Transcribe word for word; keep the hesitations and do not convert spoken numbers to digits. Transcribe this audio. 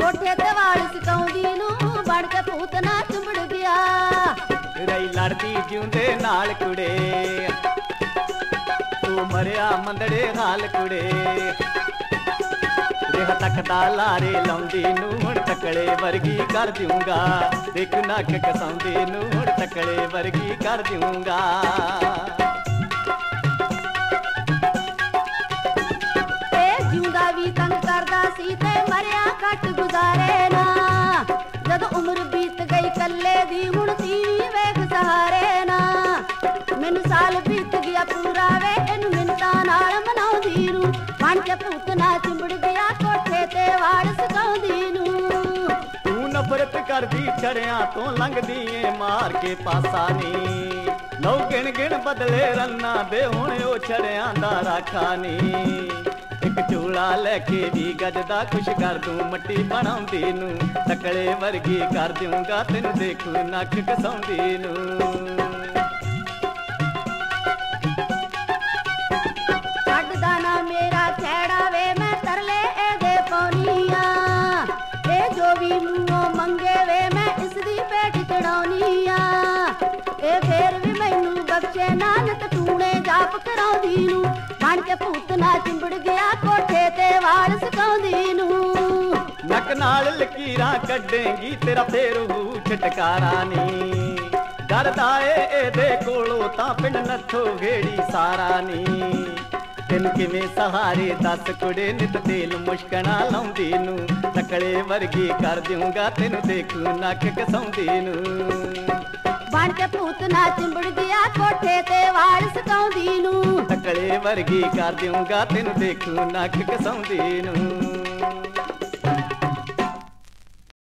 ਕੋਠੇ ਤੇ ਵਾਲ ਸਿਕਾਉਂਦੀ ਨੂੰ ਬਣ ਕੇ ਭੂਤ ਨਾ ਚੁੰਬੜ ਗਿਆ। ਰਹੀ ਲੜਦੀ ਜਿਉਂਦੇ ਨਾਲ ਕੁੜੇ ਤੂੰ ਮਰਿਆ ਮੰਦੜੇ ਹਾਲ ਕੁੜੇ। ਦੇਹ ਤੱਕਦਾ ਲਾਰੇ ਲਾਉਂਦੀ ਨੂੰ ਹੁਣ ਤਕੜੇ ਵਰਗੀ ਕਰ ਦਿਉਂਗਾ। ਦੇਖ ਨੱਕ ਕਸਾਉਂਦੀ ਨੂੰ ਹੁਣ ਤਕੜੇ ਵਰਗੀ ਕਰ ਦਿਉਂਗਾ। ਇਹ ਜਿਉਂਦਾ ਵੀ ਤੰਗ ਕਰਦਾ ਸੀ ਤੇ ਮਰਿਆ ਘੱਟ ਗੁਜ਼ਾਰੇ ਨਾ। ਜਦੋਂ ਉਮਰ ਬੀਤ ਗਈ ਕੱਲੇ ਦੀ ਹੁਣ ਤੀਵੀਂ ਵੇਖ ਸਹਾਰੇ ਨਾ। ਮੈਨੂੰ ਸਾਲ ਬੀਤ ਗਿਆ ਪੂਰਾ ਵੇ ਇਹਨੂੰ ਮਿੰਤਾਂ ਨਾਲ ਮਨਾਉਂਦੀ ਨੂੰ ਬਣ ਕੇ ਭੂਤ ਨਾ ਚਿੰਬੜ ਗਿਆ ਕੋਠੇ ਤੇ ਵਾੜ ਸਕਾਉਂਦੀ ਨੂੰ। ਤੂੰ ਨਫ਼ਰਤ ਕਰਦੀ ਛੜਿਆਂ ਤੋਂ ਲੰਘਦੀ ਏ ਮਾਰ ਕੇ ਪਾਸਾ ਨੀ। ਲਓ ਗਿਣ ਗਿਣ ਬਦਲੇ ਰੰਨਾ ਦੇ ਹੁਣ ਉਹ ਛੜਿਆਂ ਦਾ ਰਾਖਾ ਨੀ। ਇੱਕ ਝੂਲਾ ਲੈ ਕੇ ਵੀ ਗੱਜਦਾ ਖੁਸ਼ ਕਰ ਦੂੰ ਮੱਟੀ ਬਣਾਉਂਦੀ ਨੂੰ। ਤਕੜੇ ਵਰਗੀ ਕਰ ਦਿਉਂਗਾ ਤੈਨੂੰ ਦੇਖੂ ਨੱਕ ਕਸਾਉਂਦੀ ਨੂੰ। ਛੱਡਦਾ ਨਾ ਮੇਰਾ ਖੈੜਾ ਵੇ ਮੈਂ ਤਰਲੇ ਇਹਦੇ ਪਾਉਣੀ ਆ। ਇਹ ਜੋ ਵੀ ਮੂੰਹੋਂ ਮੰਗੇ ਵੇ ਮੈਂ ਇਸ ਦੀ ਪੇਟ ਚੜਾਉਣੀ ਆ। ਇਹ ਫੇਰ ਵੀ ਮੈਨੂੰ ਬਖਸ਼ੇ ਨਾਨਕ ਟੂਣੇ ਜਾਪ ਕਰਾਉਂਦੀ ਨੂੰ ਬਣ ਕੇ ਭੂਤ ਨਾ ਚਿੰਬੜ ਗਿਆ ਕੋਠੇ ਤੇ ਵਾਲ ਸਕਾਉਂਦੀ ਨੂੰ। ਨੱਕ ਨਾਲ ਲਕੀਰਾਂ ਕੱਢੇਂਗੀ ਤੇਰਾ ਫੇਰ ਹੂ ਛਟਕਾਰਾ ਨੀ। ਡਰਦਾ ਏ ਇਹਦੇ ਕੋਲੋਂ ਤਾਂ ਪਿੰਡ ਨੱਥੋ ਘੇੜੀ ਸਾਰਾ ਨੀ। ਤੈਨੂੰ ਕਿਵੇਂ ਸਹਾਰੇ ਦੱਸ ਕੁੜੇ ਨਿਤ ਤੇਲ ਮੁਸ਼ਕਣਾ ਲਾਉਂਦੀ ਨੂੰ। ਤਕੜੇ ਵਰਗੀ ਕਰ ਦਿਉਂਗਾ ਤੈਨੂੰ ਦੇਖੂ ਨੱਕ ਕਸਾਉਂਦੀ ਨੂੰ। ਬਣ ਕੇ ਭੂਤ ਨਾ ਚਿੰਬੜ ਗਿਆ ਕੋਠੇ ਤੇ ਵਾਲ ਸਕਾਉਂਦੀ ਨੂੰ। ਤਕੜੇ ਵਰਗੀ ਕਰ ਦਿਉਂਗਾ ਤੈਨੂੰ ਦੇਖੂ ਨੱਕ ਕਸਾਉਂਦੀ ਨੂੰ।